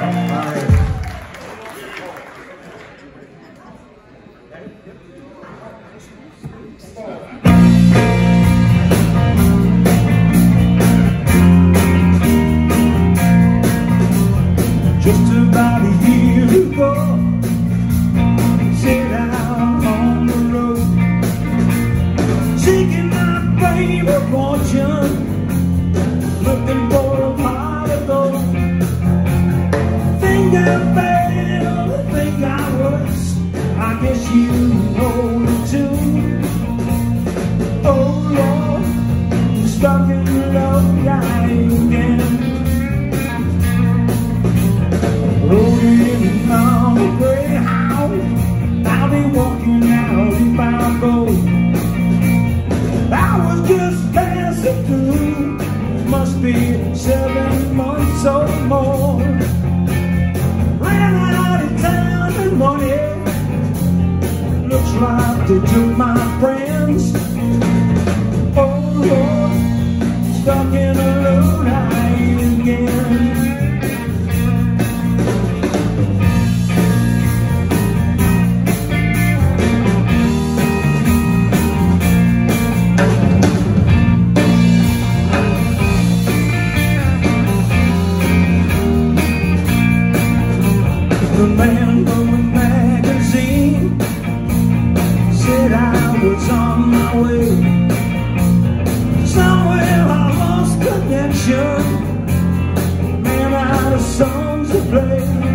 Just about a year ago, set out on the road, seeking my fame or fortune, looking for a pot of gold. Think I failed, think I was, I guess you know it too. Oh Lord, stuck in love again. Rolling on the Greyhound, I'll be walking out if I go. I was just passing through, must be 7 months or more. Ran out of town and money, looks like they took my friends. Oh Lord, stuck in a low light again. The man from the magazine said I was on my way. Somewhere I lost connection, ran out of songs to play.